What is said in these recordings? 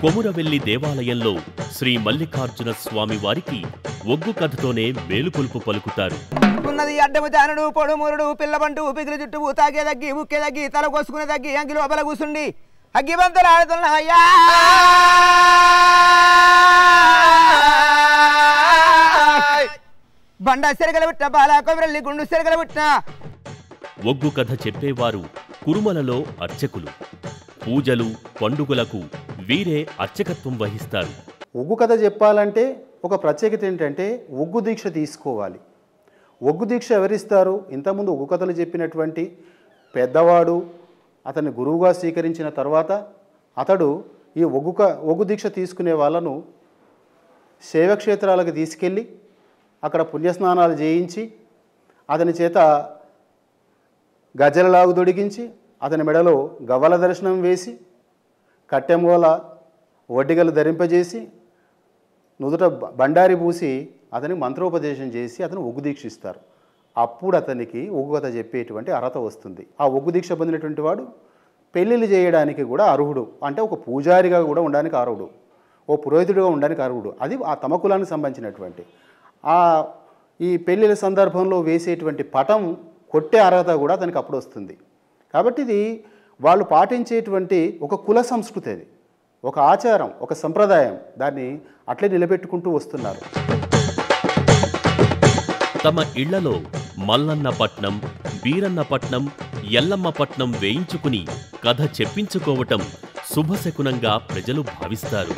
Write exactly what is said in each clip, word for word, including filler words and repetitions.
కొమురవెల్లి దేవాలయంలో శ్రీ మల్లికార్జున స్వామి వారికి ఒగ్గు కథతోనే మేలుకొలుపు పలుకుతారు. ఉన్నది అడ్డము జానుడు పొడుమూరుడు పిల్లబంటు పిదిలి చుట్టూ తాగే దగ్గి ఉక్కే దగ్గి తల కోసుకునే దగ్గి అంగి లోపల కూసుండి అగ్గిబంతులు ఆడుతున్నాయ్యా బండ సెరగల పుట్ట బాల కొమరల్లి గుండు సెరగల పుట్ట. ఒగ్గు కథ చెప్పేవారు కురుమలలో అర్చకులు. పూజలు పండుగలకు వీరే అర్చకత్వం వహిస్తారు. ఒగ్గు కథ చెప్పాలంటే ఒక ప్రత్యేకత ఏంటంటే ఒగ్గు దీక్ష తీసుకోవాలి. ఒగ్గు దీక్ష ఎవరిస్తారు? ఇంతకుముందు ఒగ్గు కథలు చెప్పినటువంటి పెద్దవాడు అతన్ని గురువుగా స్వీకరించిన తర్వాత అతడు ఈ ఒగ్గు ఒగ్గు దీక్ష తీసుకునే వాళ్ళను శైవక్షేత్రాలకు తీసుకెళ్ళి అక్కడ పుణ్యస్నానాలు చేయించి అతని చేత గజ్జలలాగు దొడిగించి అతని మెడలో గవ్వల దర్శనం వేసి కట్టెమూల వడ్డిగలు ధరింపజేసి నుదుట బండారి పూసి అతనికి మంత్రోపదేశం చేసి అతను ఒగ్గు దీక్ష ఇస్తారు. అప్పుడు అతనికి ఒగ్గు కథ చెప్పేటువంటి అర్హత వస్తుంది. ఆ ఒగ్గు దీక్ష పొందినటువంటి వాడు పెళ్ళిళ్ళు చేయడానికి కూడా అర్హుడు. అంటే ఒక పూజారిగా కూడా ఉండడానికి అర్హుడు, ఓ పురోహితుడిగా ఉండడానికి అర్హుడు. అది ఆ తమ కులానికి సంబంధించినటువంటి ఆ ఈ పెళ్ళిళ్ళ సందర్భంలో వేసేటువంటి పటం కొట్టే అర్హత కూడా అతనికి అప్పుడు వస్తుంది. కాబట్టి ఇది వాళ్ళు పాటించేటువంటి ఒక కుల సంస్కృతి, అది ఒక ఆచారం, ఒక సంప్రదాయం. దాన్ని అట్లే నిలబెట్టుకుంటూ వస్తున్నారు. తమ ఇళ్లలో మల్లన్నపట్నం, బీరన్నపట్నం, ఎల్లమ్మపట్నం వేయించుకుని కథ చెప్పించుకోవటం శుభశకునంగా ప్రజలు భావిస్తారు.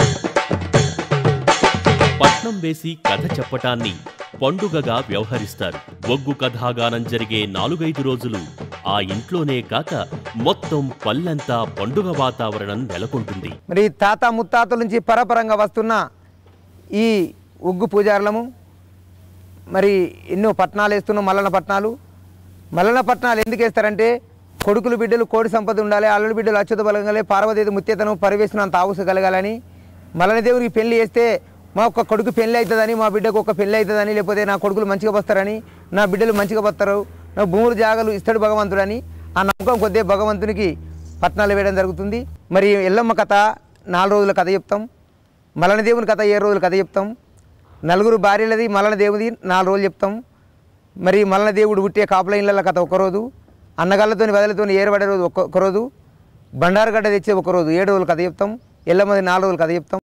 పట్నం వేసి కథ చెప్పటాన్ని పండుగగా వ్యవహరిస్తారు. ఒగ్గు కథాగానం జరిగే నాలుగైదు రోజులు ఆ ఇంట్లోనే కాక మొత్తం పల్లెంతా పండుగ వాతావరణం నెలకొంటుంది. మరి తాత ముత్తాతల నుంచి పరపరంగా వస్తున్న ఈ ఒగ్గు పూజారులము మరి ఎన్నో పట్నాలు వేస్తున్నాం. మల్లన పట్నాలు మల్లన పట్నాలు ఎందుకు వేస్తారంటే కొడుకులు బిడ్డలు కోడి సంపద ఉండాలి, అల్లుడు బిడ్డలు అచ్యుత బలగాలి, పార్వతీదేవి ముత్యతను పరివేశనంత ఆవుస కలగాలని మల్లన దేవుడికి పెళ్లి చేస్తే మా ఒక్క కొడుకు పెళ్ళి అవుతుందని, మా బిడ్డకు ఒక పెళ్ళి అవుతుందని, లేకపోతే నా కొడుకులు మంచిగా వస్తారని, నా బిడ్డలు మంచిగా వస్తారు, నా భూములు జాగలు ఇస్తాడు భగవంతుడని ఆ నమ్మకం కొద్దిగా భగవంతునికి పట్నాలు వేయడం జరుగుతుంది. మరి ఎల్లమ్మ కథ నాలుగు రోజుల కథ చెప్తాం, మల్లన దేవుని కథ ఏడు రోజుల కథ చెప్తాం, నలుగురు భార్యలది మల్లన దేవుడి నాలుగు రోజులు చెప్తాం. మరి మల్లన దేవుడు పుట్టే కాపుల ఇళ్ళ కథ ఒకరోజు, అన్నగాళ్ళతోని వదలతో ఏరుపడే రోజు ఒక్కొక్క రోజు, బండారుగడ్డ తెచ్చే ఒకరోజు ఏడు రోజులు కథ చెప్తాం, ఎల్లమ్మది నాలుగు రోజులు కథ చెప్తాం.